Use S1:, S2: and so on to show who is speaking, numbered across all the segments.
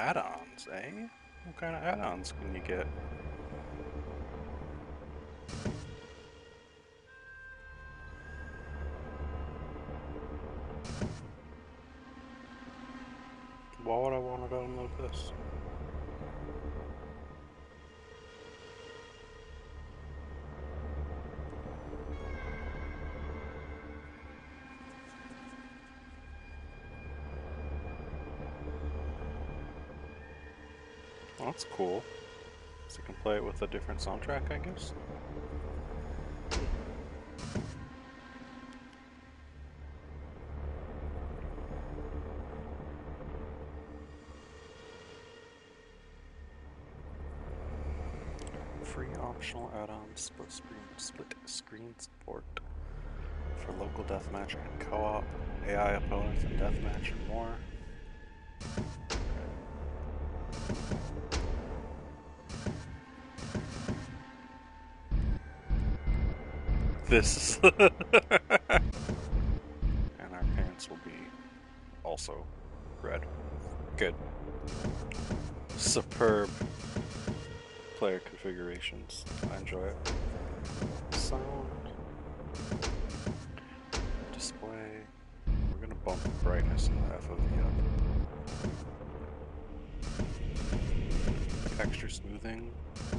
S1: Add-ons, eh? What kind of add-ons can you get? Why would I want to download this? Well, that's cool. So you can play it with a different soundtrack, I guess? Free optional add-ons, split screen support for local deathmatch and co-op, AI opponents and deathmatch and more. This is and our pants will be also red. Good. Superb player configurations. I enjoy it. Sound. Display. We're gonna bump the brightness in the FOV up. Texture smoothing.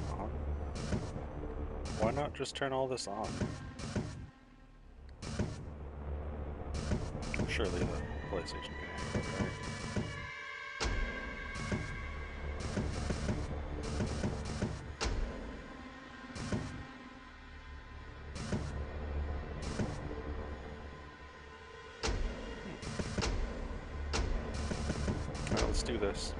S1: Why not just turn all this on? Surely the PlayStation can handle it, right? Alright, let's do this.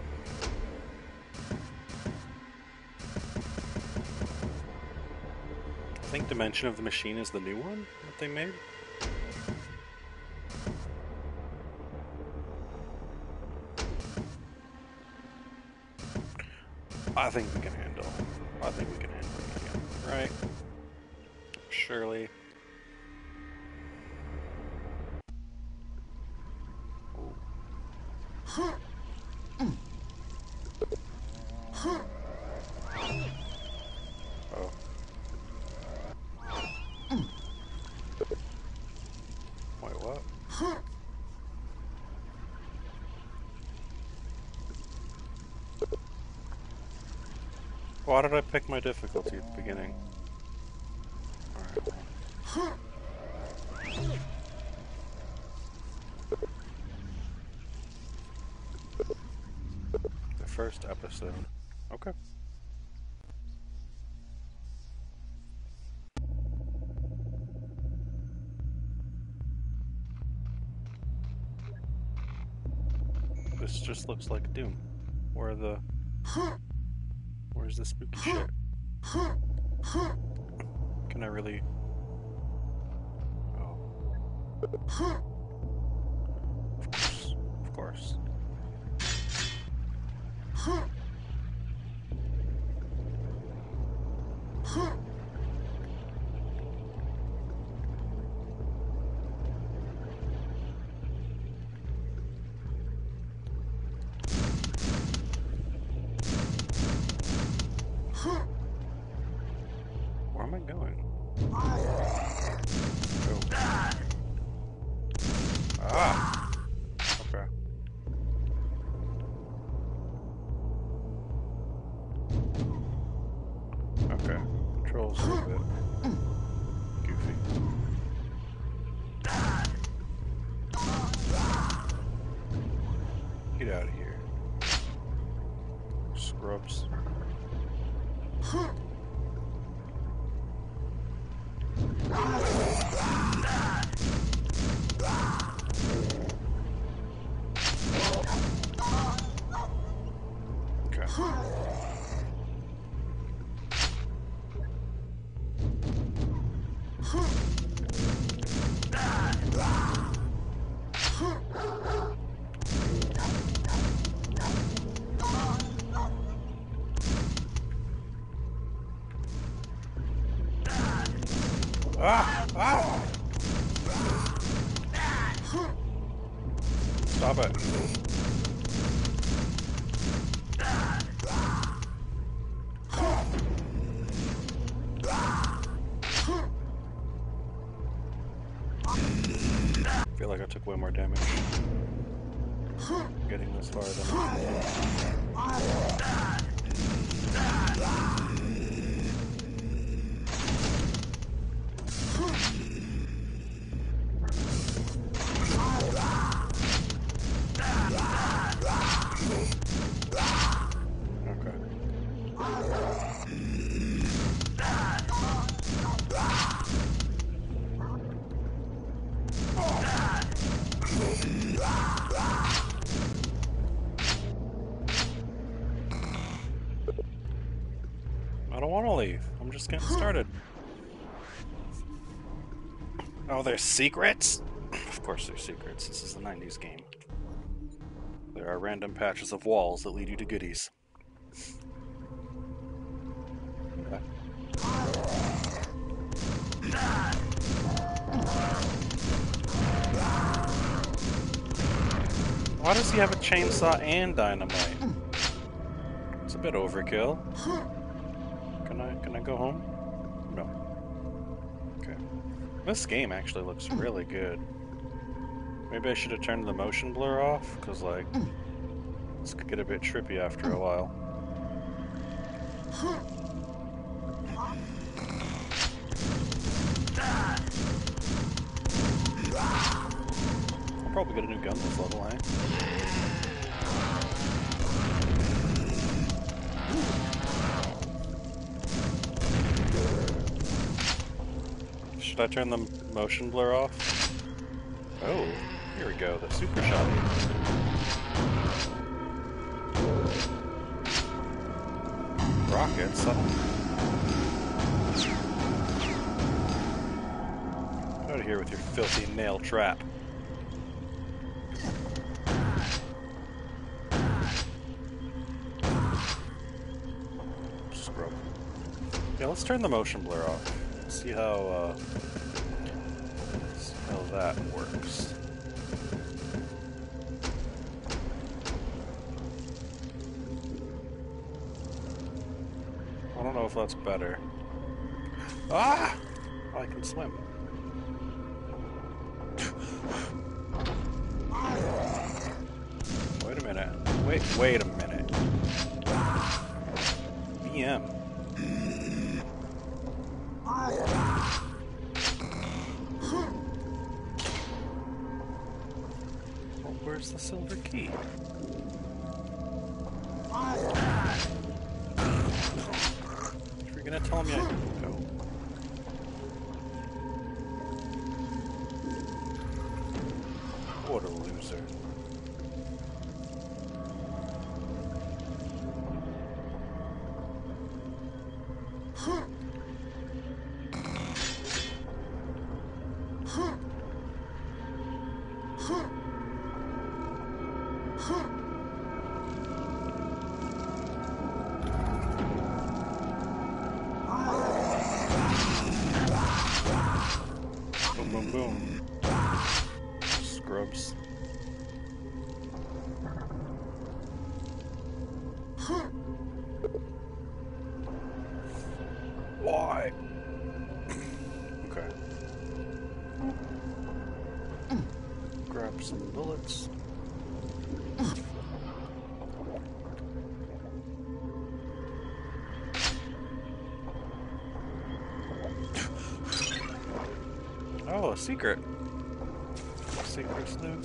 S1: I think Dimension of the Machine is the new one that they made. I think we can handle it again, right? Surely. Oh. Wait, what? Why did I pick my difficulty at the beginning? Alright. The first episode. Okay. This just looks like Doom. Where's the spooky shit? Can I really... Oh. Of course. Where am I going? Oh. Ah! Okay. Okay. Controls a little bit goofy. Get out of here. Scrubs. Ah! Ah! Stop it. took way more damage. Getting this far than I don't want to leave. I'm just getting started. Oh, there's secrets? Of course there's secrets. This is a 90s game. There are random patches of walls that lead you to goodies. Okay. Why does he have a chainsaw and dynamite? It's a bit overkill. Can I go home? No. Okay. This game actually looks really good. Maybe I should have turned the motion blur off, because, like, this could get a bit trippy after a while. I'll probably get a new gun this level, eh? Should I turn the motion blur off? Oh, here we go, the super shot. Rockets, out of here with your filthy nail trap. Scrub. Yeah, let's turn the motion blur off. See how that works. I don't know if that's better. Ah! I can swim. Wait a minute. Wait a minute. BM. Well, where's the silver key? If you're gonna tell me I can go. What a loser. Boom, boom, boom. Scrubs. Why? Okay. Grab some bullets. Oh, a secret. Secret's new.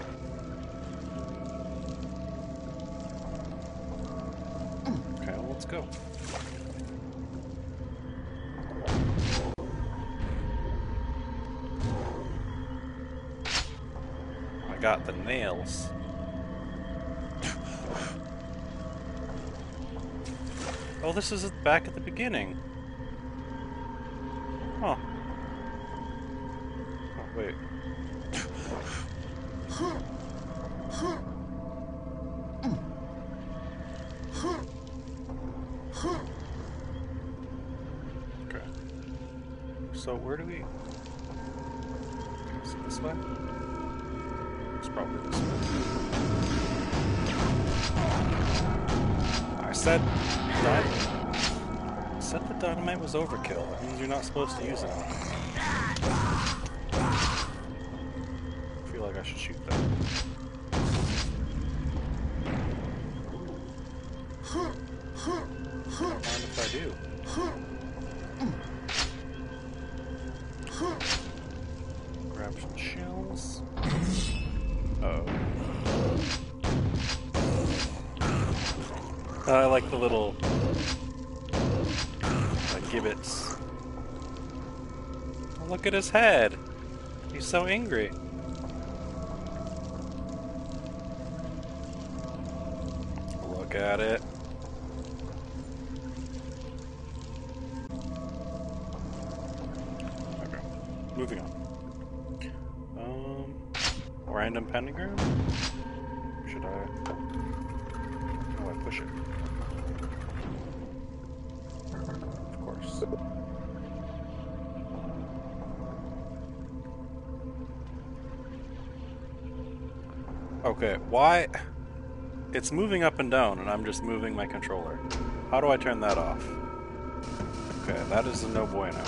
S1: Okay, well, let's go. I got the nails. Oh, this is back at the beginning. Huh. Oh, wait. Okay. So where do we... Is it this way? It's probably this way. I said the dynamite was overkill. That means you're not supposed to use it. I feel like I should shoot that. Don't mind if I do. Grab some shells. Uh-oh. I like the little gibbets. Oh, look at his head. He's so angry. Look at it. Okay, moving on. Random pentagram? Should I? Oh, I push it. Of course. Okay, why? It's moving up and down, and I'm just moving my controller. How do I turn that off? Okay, that is a no bueno.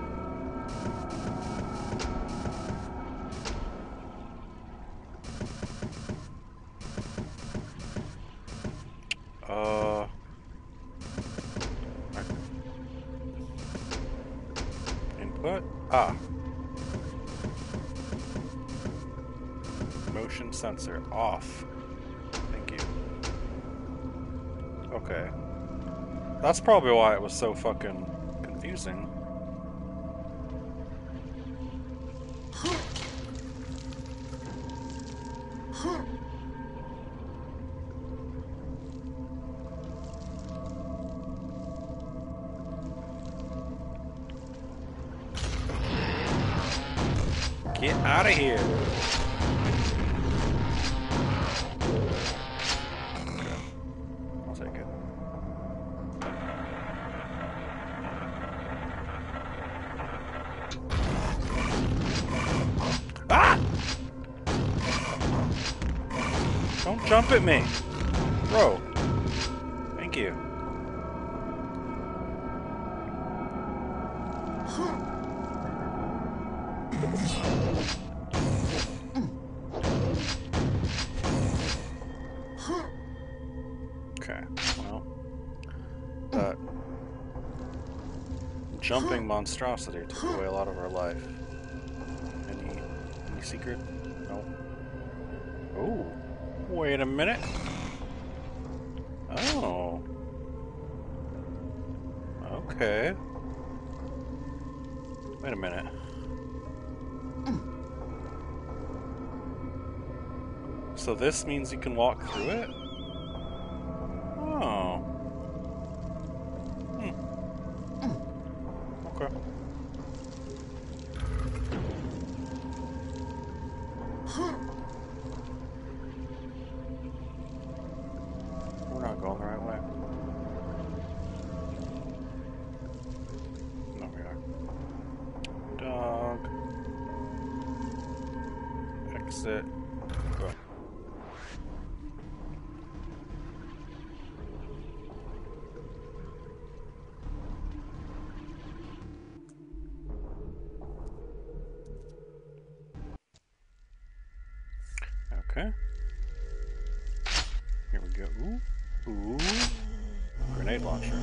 S1: Input? Ah. Motion sensor off. Thank you. Okay. That's probably why it was so fucking confusing. Get out of here! Okay. I'll take it. Ah! Don't jump at me! Bro. Thank you. Okay, well, that jumping monstrosity took away a lot of our life. Any secret? No. Oh, wait a minute. Oh. Okay. Wait a minute. So this means you can walk through it? Oh. Okay. We're not going the right way. No, we are. Dog. Exit. Go. Okay. Here we go. Ooh. Ooh. Grenade launcher.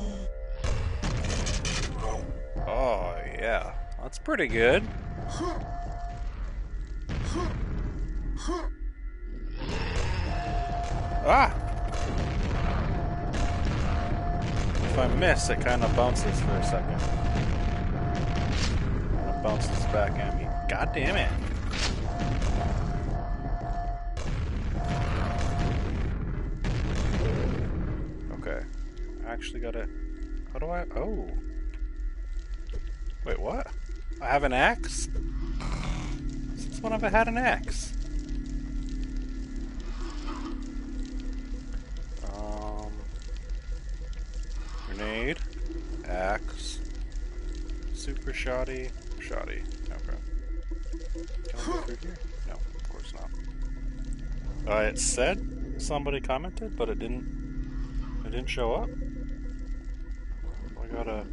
S1: Oh, yeah. That's pretty good. Ah! If I miss, it kind of bounces for a second. It bounces back at me. God damn it. Okay. I actually gotta... How do I... Oh. Wait, what? I have an axe? Since when have I had an axe? Grenade. Axe. Super shoddy. Shoddy. Okay. Can I go through here? No, of course not. It said somebody commented, but it didn't show up. I gotta...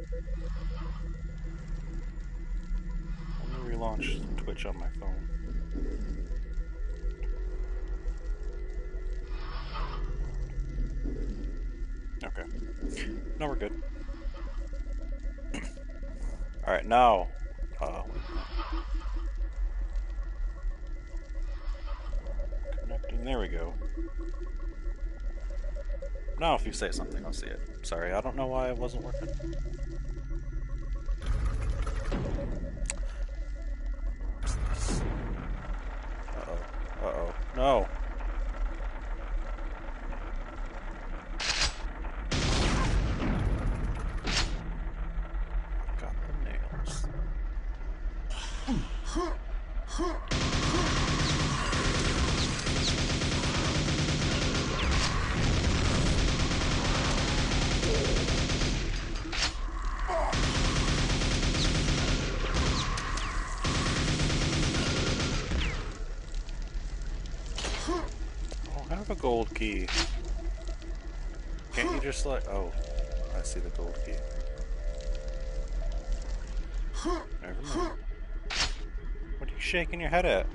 S1: Let me relaunch Twitch on my phone. Okay. No, we're good. Alright, now. Connecting. There we go. Now, if you say something, I'll see it. Sorry, I don't know why it wasn't working. Uh-oh. Uh-oh. No! Got the nails. I have a gold key. Can't you just like... Oh, I see the gold key. Never mind. What are you shaking your head at?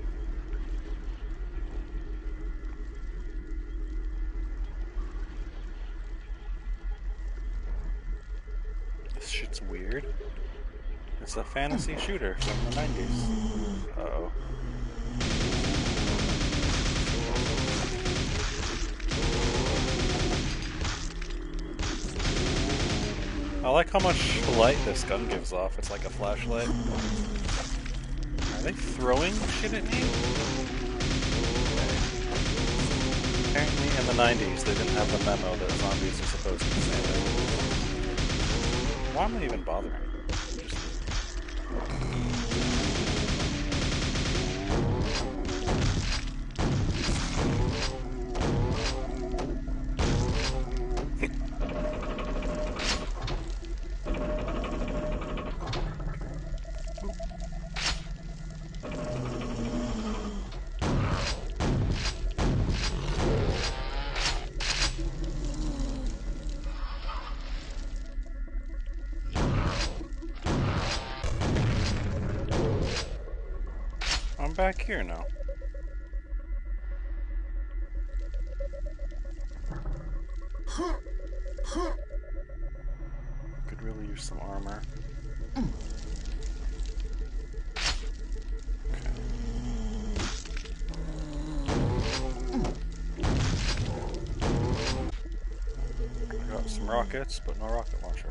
S1: This shit's weird. It's a fantasy shooter from the 90s. Uh-oh. I like how much light this gun gives off. It's like a flashlight. Are they throwing shit at me? Apparently in the 90s they didn't have the memo that zombies are supposed to be melee. Why am I even bothering? I'm back here now. Could really use some armor. Okay. I got some rockets, but no rocket launcher.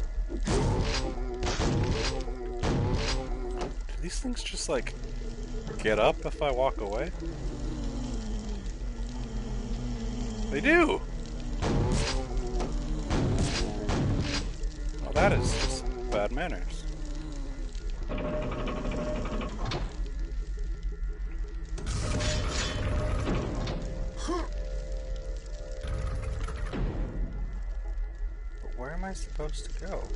S1: Do these things just like get up if I walk away? They do! Well, that is just bad manners. But where am I supposed to go?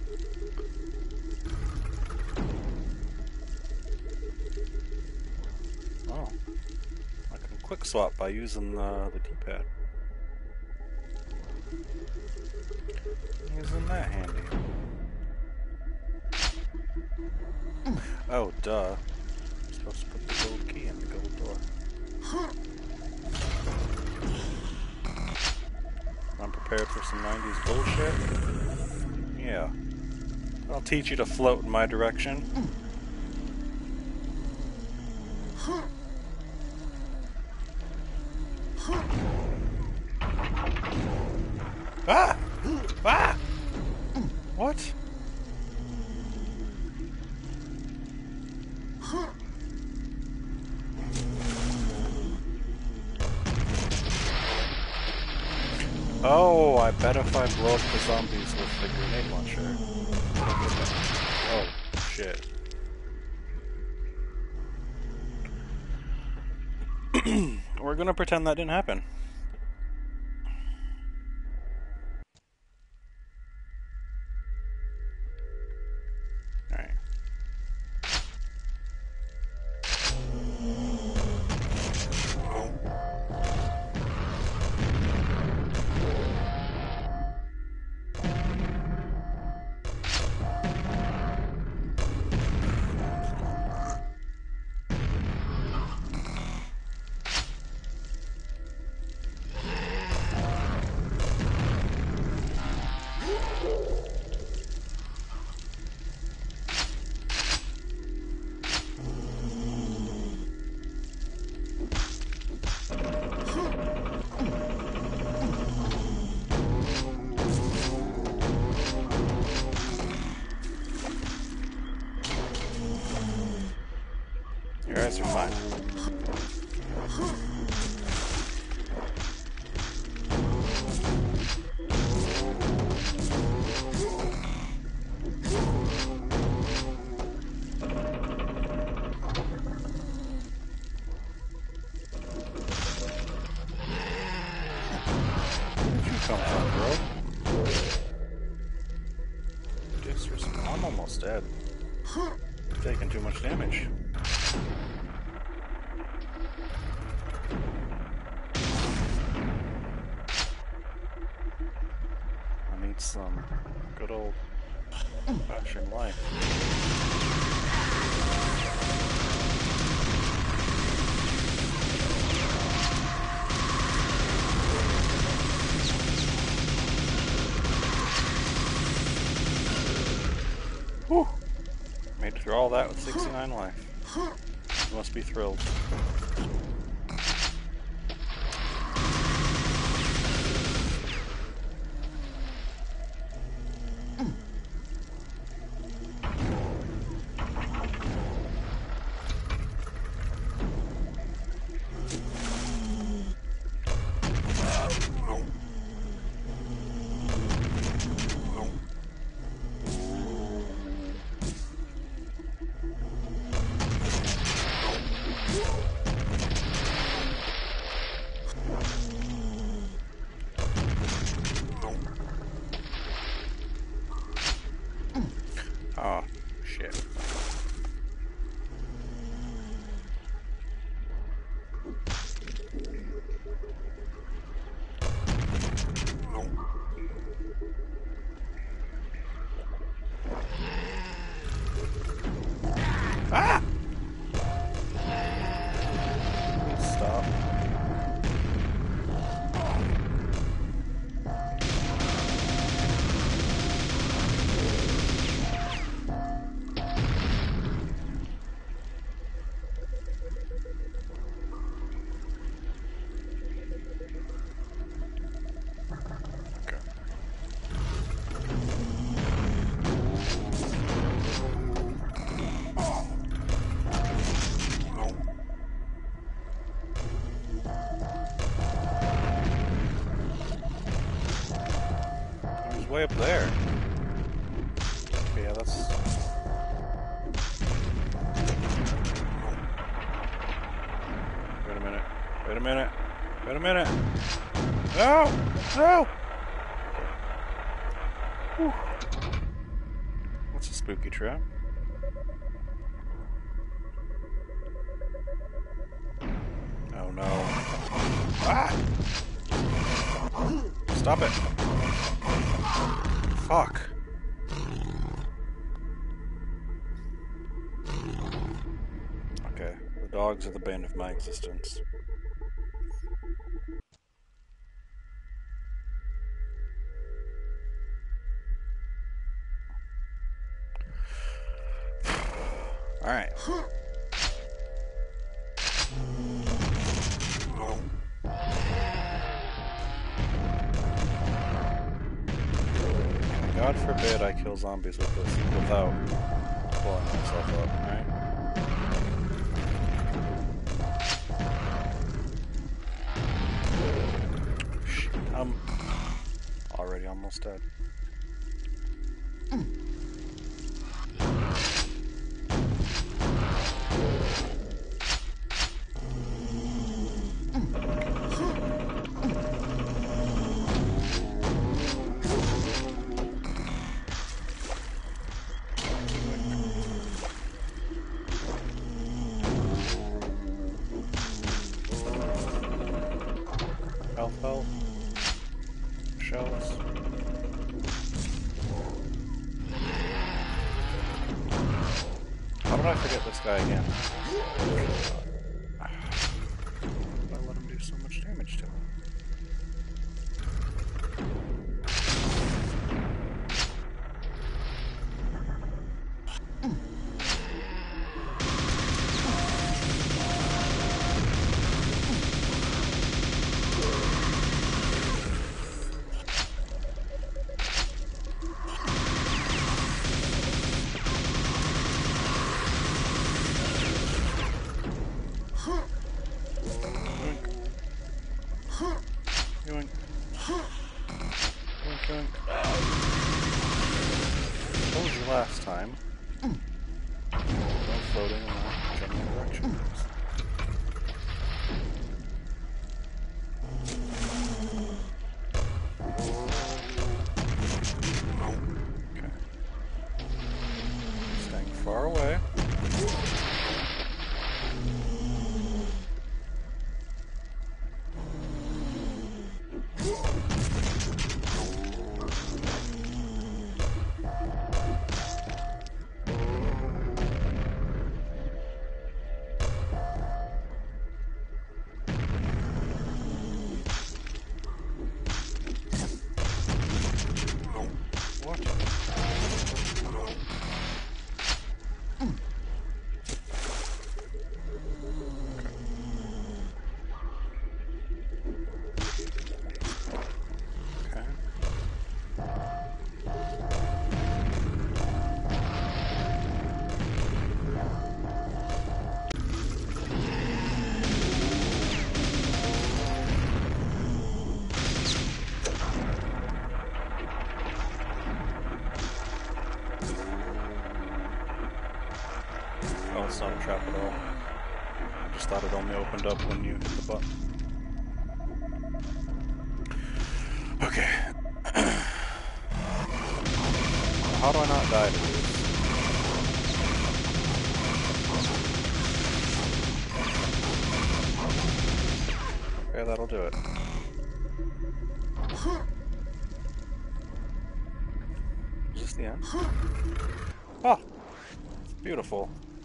S1: Oh. I can quick swap by using the D-pad. Isn't that handy? Oh, duh. I'm supposed to put the gold key in the gold door. I'm prepared for some 90s bullshit. Yeah. I'll teach you to float in my direction. Ah! Ah! What? Oh, I bet if I blow up the zombies with the grenade launcher. Oh, shit. We're gonna pretend that didn't happen. Alright. come from, bro? I'm almost dead. Taking too much damage. I need some good old fashioned life. Whew. Made it through all that with 69 life. You must be thrilled. Oh, shit. Ah! Stop. Way up there. Okay, yeah, that's... Wait a minute. Wait a minute. Wait a minute. No! No! Whew. That's a spooky trap. Oh no. Ah! Stop it. Fuck. Okay, the dogs are the bane of my existence. Alright. God forbid I kill zombies with this without blowing myself up, right? Shit, I'm already almost dead. Health. Shells. How did I forget this guy again? Why let him do so much damage to him? Told you last time. No floating in that general direction. thought it only opened up when you hit the button. Okay. How do I not die to this? Okay, that'll do it. Is this the end? Oh! Beautiful.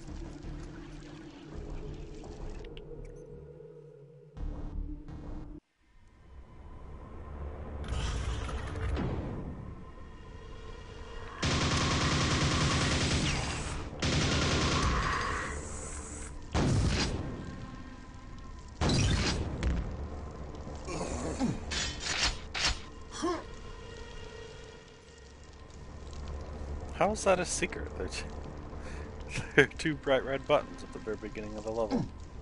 S1: How is that a secret? There are two bright red buttons at the very beginning of the level.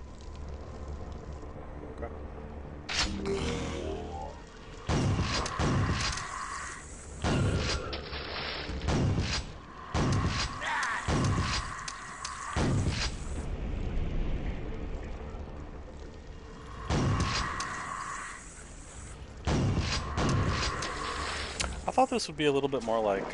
S1: Okay. I thought this would be a little bit more like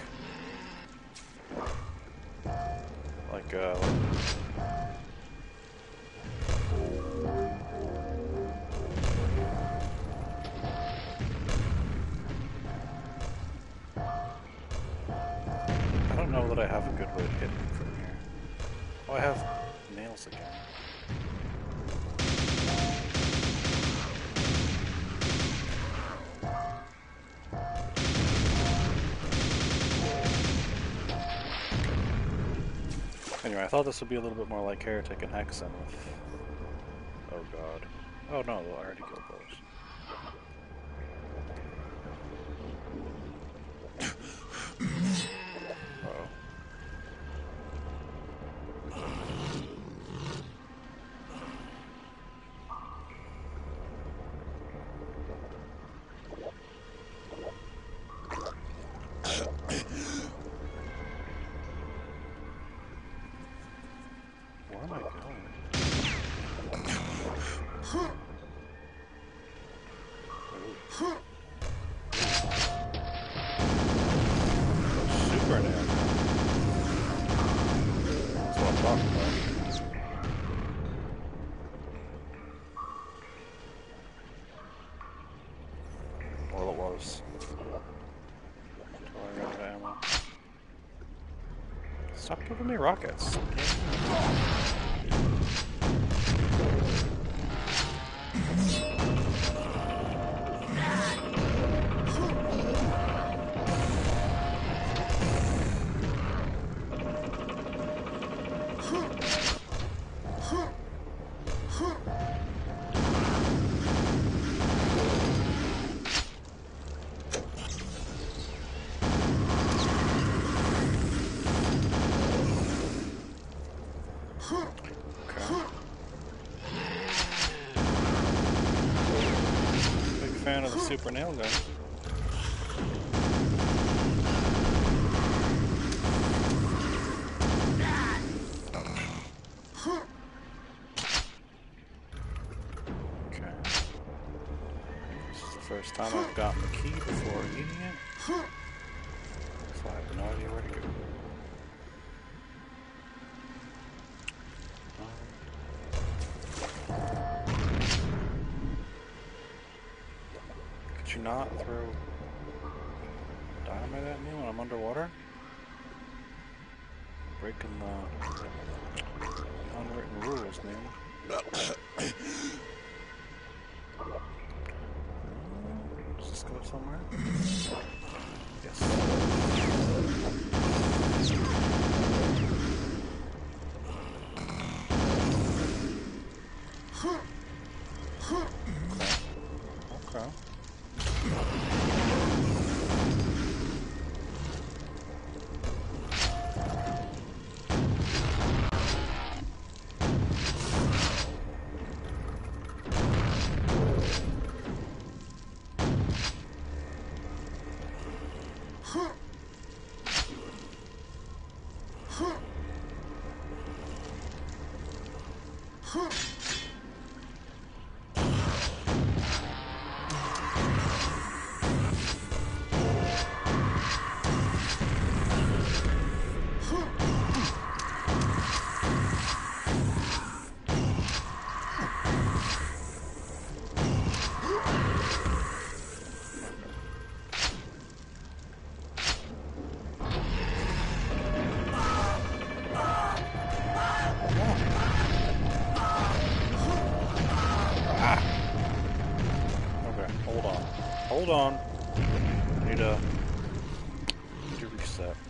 S1: I don't know that I have a good way to hit him from here. Oh, I have nails again. Anyway, I thought this would be a little bit more like Heretic and Hexen with... Oh god. Oh no, I already killed those. Uh-oh. Where am I going? Super nail. That's what I'm talking about. Well, it was. Until I ran out of ammo. Stop giving me rockets. Fan of the super nail gun. Okay. This is the first time I've gotten the key before eating it. So I have no idea where to go. Could you not throw dynamite at me when I'm underwater? Breaking the unwritten rules, man. Does this go somewhere? Yes. Okay. hold on. I need to reset.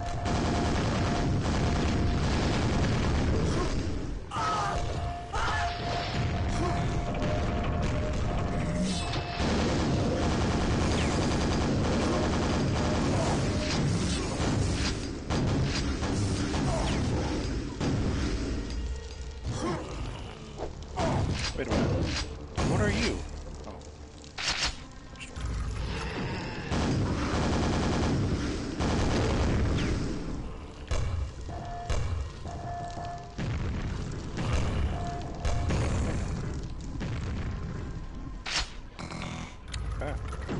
S1: Wait a minute. What are you? Oh. Okay.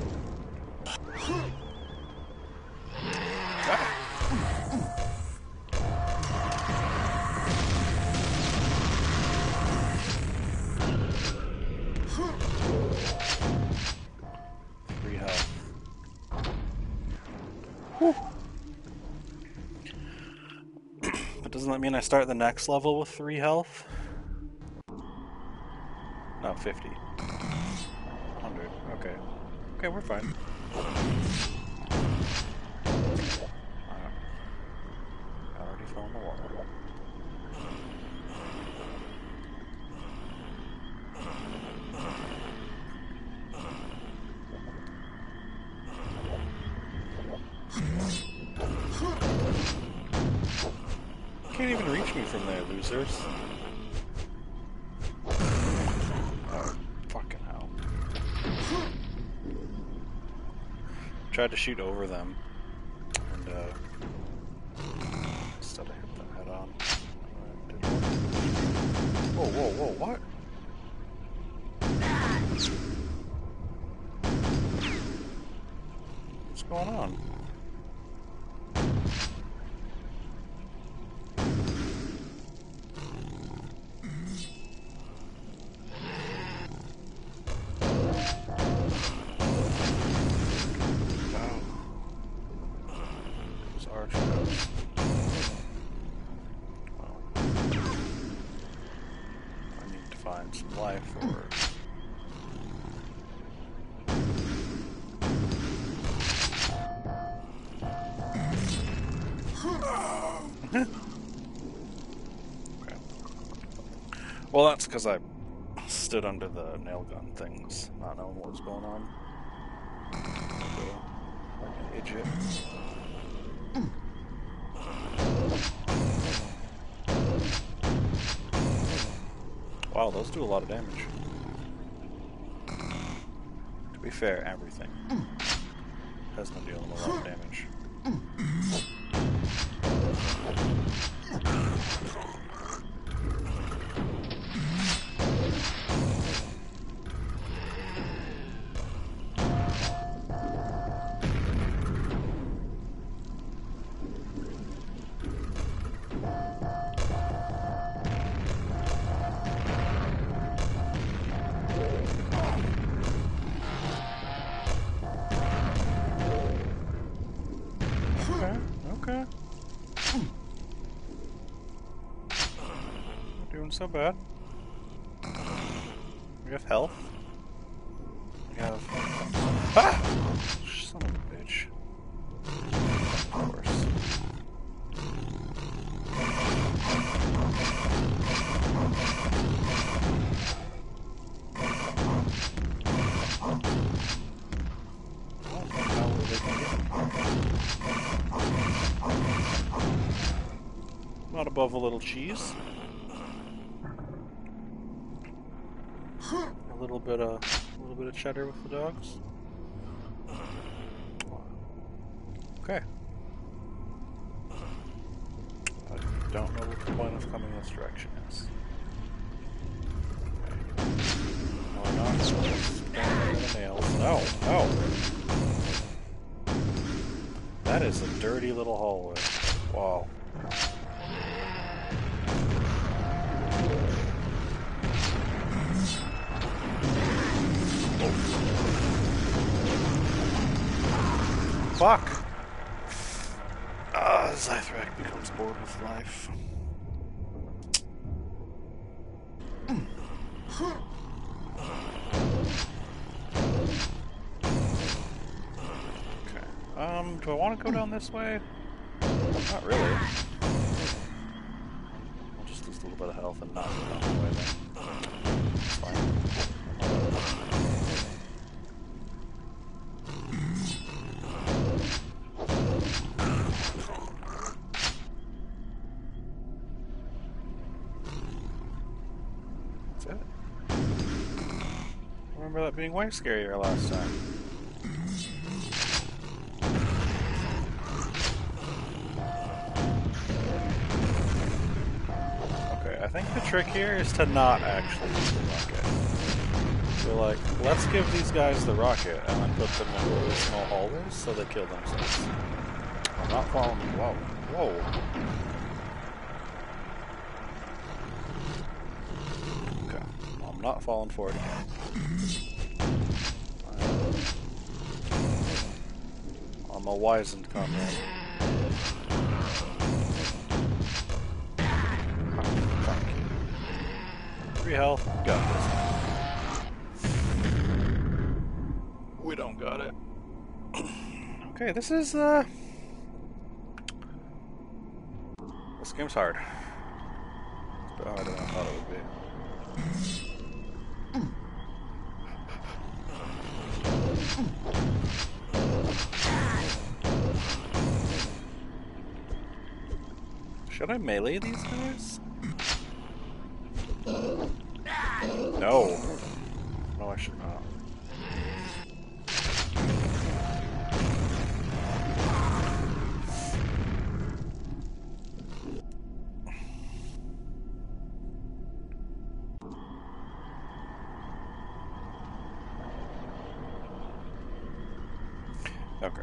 S1: But doesn't that mean I start the next level with 3 health? No, 50. 100. Okay. Okay, we're fine. I already fell in the water. Can't even reach me from there, losers. Oh, fucking hell. Tried to shoot over them, and instead I hit them head on. Whoa, whoa, whoa, what? What's going on? Some life or okay. Well, that's because I stood under the nail gun things, not knowing what was going on. Like an idiot. Wow, those do a lot of damage. To be fair, everything has been dealing a lot of damage. Okay. Not doing so bad. We have health. We have... Ah! Son of a bitch. Of course. Not above a little cheese. A little bit of cheddar with the dogs. Okay. I don't know what the point of coming this direction is. No, not the nails. No, no. That is a dirty little hallway. Wow. Fuck! Zythrak becomes bored with life. Do I want to go down this way? Not really. I'll just lose a little bit of health and not go down that way then. It's fine. That's it. I remember that being way scarier last time. I think the trick here is to not actually use the rocket. So like, let's give these guys the rocket and then put them in really small hallways so they kill themselves. I'm not following. Whoa. Whoa. Okay. Well, I'm not falling for it again. I'm a wizened comrade. 3 health. Got this. We don't got it. Okay, this is this game's hard. It's a bit harder than I thought it would be. Should I melee these guys? No. No, I should not. Okay.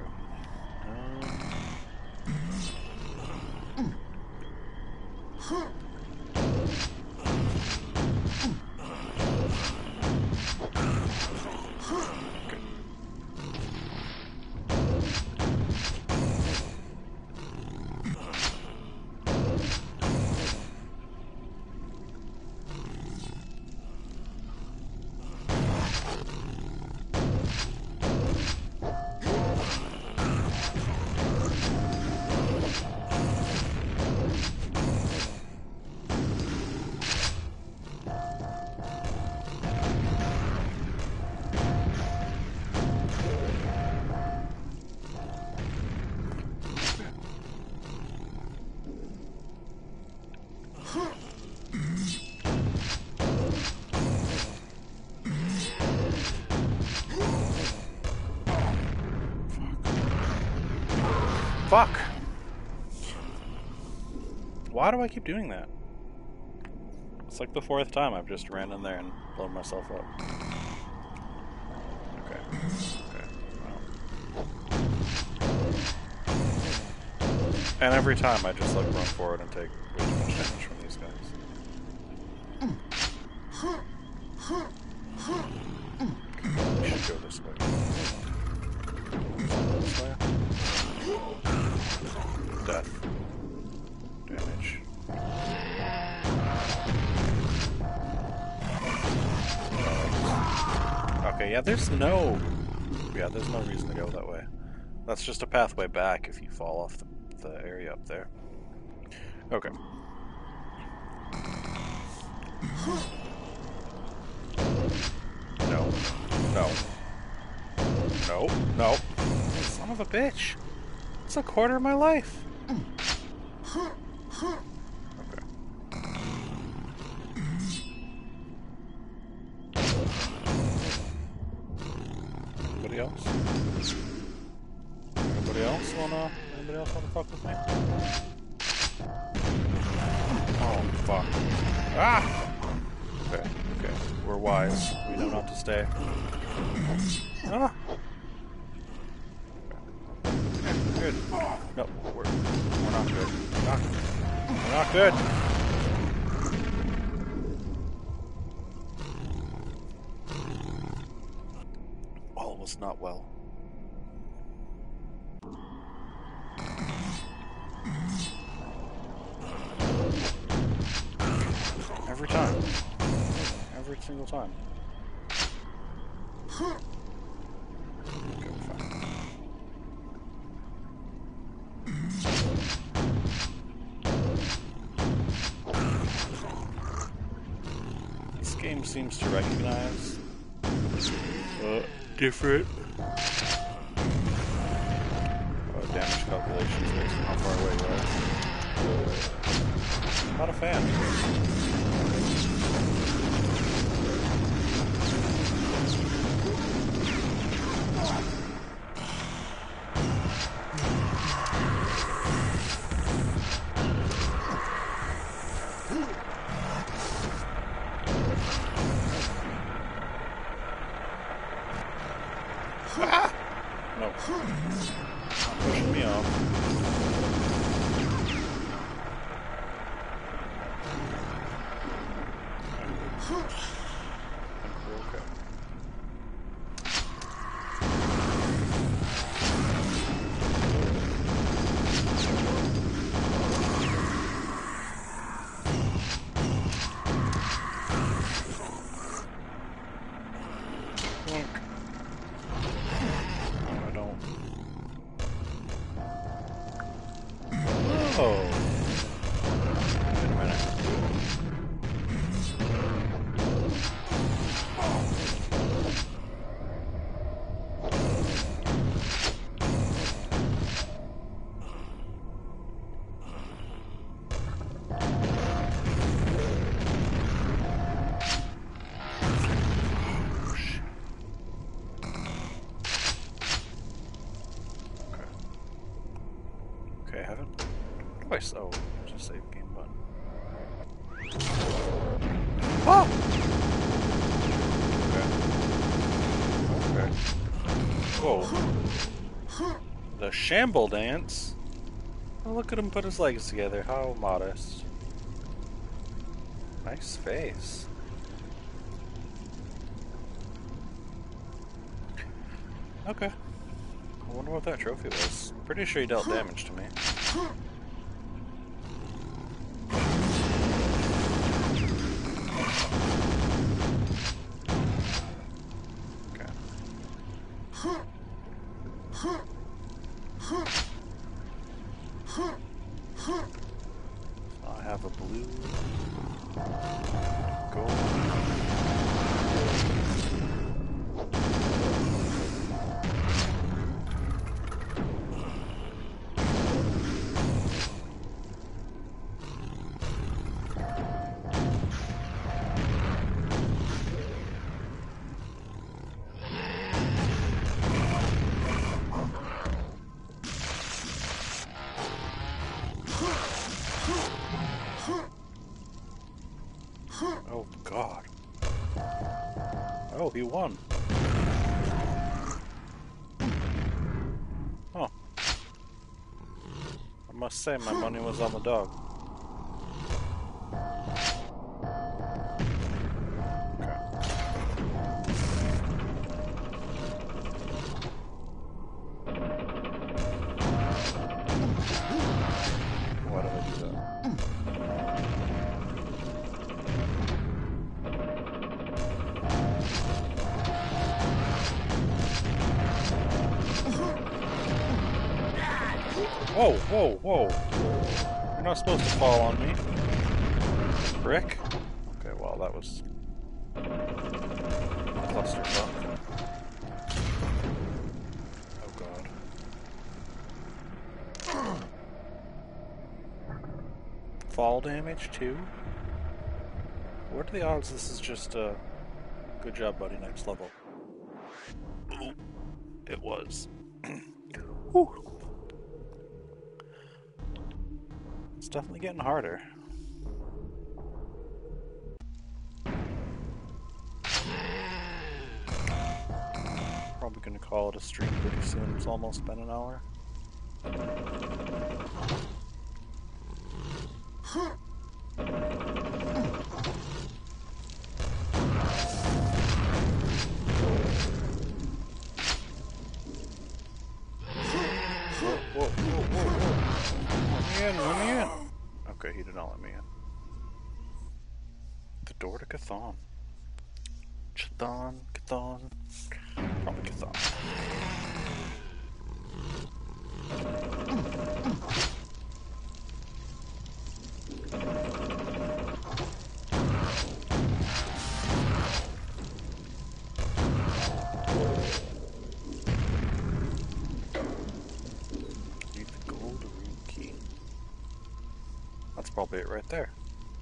S1: Fuck! Why do I keep doing that? It's like the 4th time I've just ran in there and blown myself up. Okay. Okay. Well. And every time I just like run forward and take way too much damage from these guys. Okay, we should go this way. This way? Death. Damage. Okay, yeah, there's no reason to go that way. That's just a pathway back if you fall off the area up there. Okay. No. No. No. No. Son of a bitch. It's a quarter of my life. Okay. Anybody else? Anybody else wanna fuck with me? Oh, fuck. Ah! Okay, okay. We're wise. We know not to stay. Ah! Good. No, we're not good. We're not good. All was not well. Every time. Every single time. Okay, we're fine. game seems to recognize different damage calculations based on how far away you are. Not a fan. No. Not pushing me off. We're okay. Oh. Wait a minute. Okay, I haven't. Twice. Oh, just save game button. Oh! Okay. Okay. Whoa. The Shamble Dance? Oh, look at him put his legs together. How modest. Nice face. Okay. I wonder what that trophy was. Pretty sure he dealt damage to me. Okay. I have a blue, gold. Oh God. Oh, he won. Oh. I must say my money was on the dog. Okay. Why did I do that? Whoa, whoa, whoa. You're not supposed to fall on me. Brick? Okay, well, that was clusterfuck. Oh God. Fall damage too? What are the odds this is just a good job, buddy, next level? Ooh, it was. Whew. It's definitely getting harder. Probably gonna call it a stream pretty soon. It's almost been an hour. Whoa, whoa, whoa, whoa, whoa. Let me in. Okay, he did not let me in. The door to Chthon. Chthon, Chthon. Probably Chthon. probably it right there.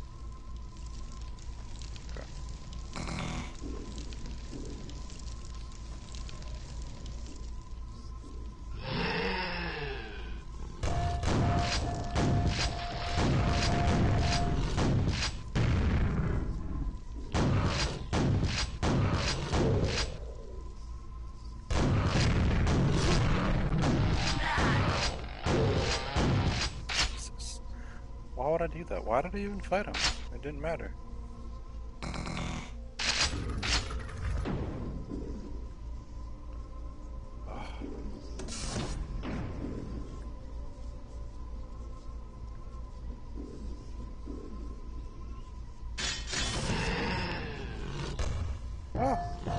S1: Okay. Jesus. Why would I do that? Why did I even fight him? It didn't matter. Oh.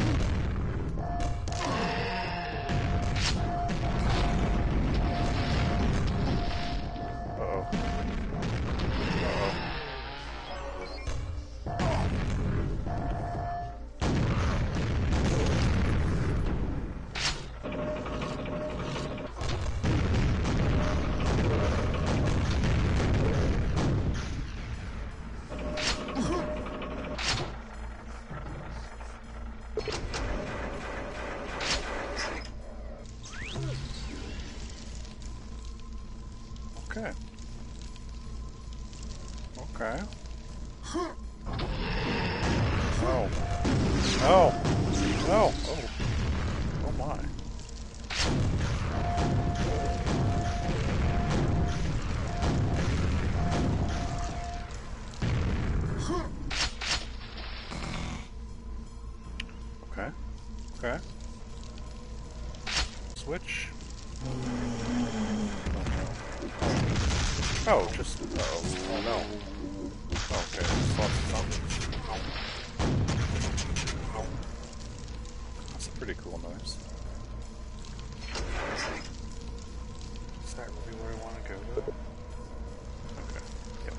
S1: Uh-oh. Okay. Okay. Oh. Oh. Oh. Oh. Oh my. Okay. Okay. Switch. Oh, just. Uh-oh. Oh no. Okay, just lost the zombies. That's a pretty cool noise. Is that really where I want to go though? Okay. Yep.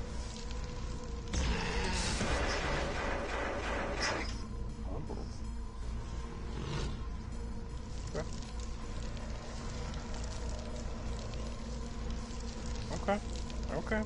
S1: Oh. Okay. Okay. Okay.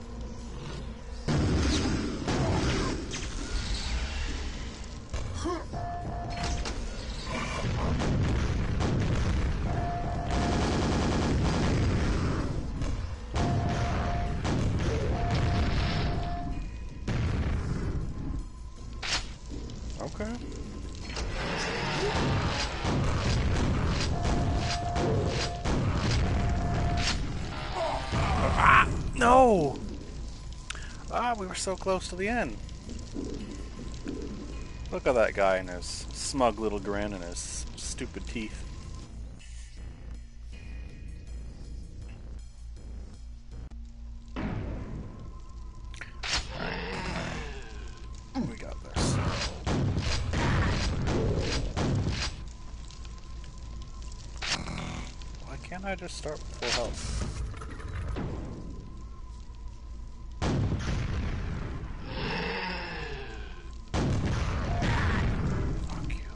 S1: Okay. Ah! No! Ah, we were so close to the end. Look at that guy and his smug little grin and his stupid teeth. We got this. Why can't I just start with full health? Fuck you.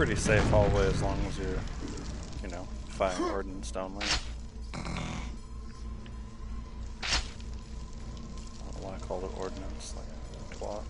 S1: pretty safe hallway as long as you're, you know, firing ordnance down there. I don't know why I called it ordnance, like plot.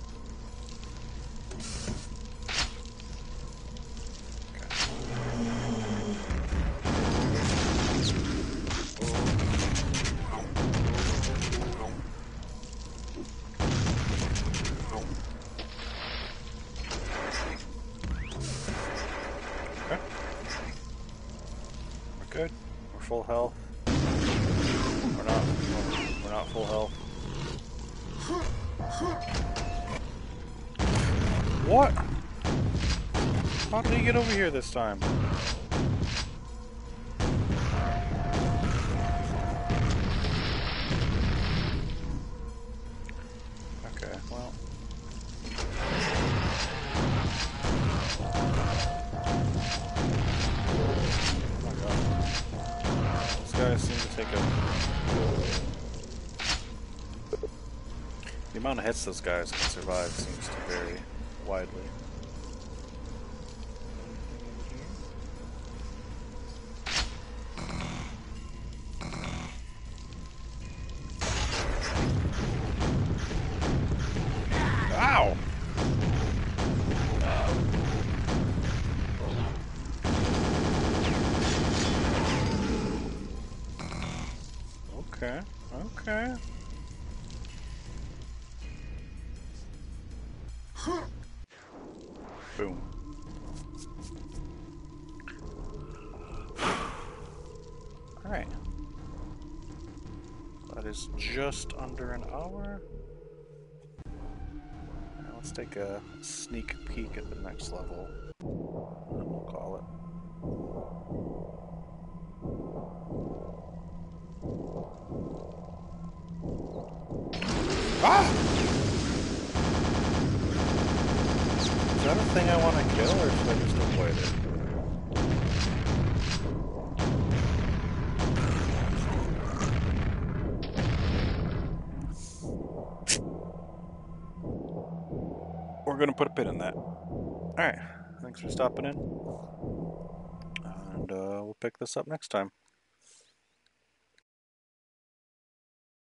S1: Good. We're full health. We're not. We're not full health. What? How did he get over here this time? Okay, well. Guys seem to take a... The amount of hits those guys can survive seems to vary widely. Ow! Okay, okay. Boom. Alright. That is just under an hour. Now let's take a sneak peek at the next level. And we'll call it. Ah! Is that a thing I want to kill, or should I just avoid it? We're gonna put a pin in that. Alright, thanks for stopping in. And we'll pick this up next time.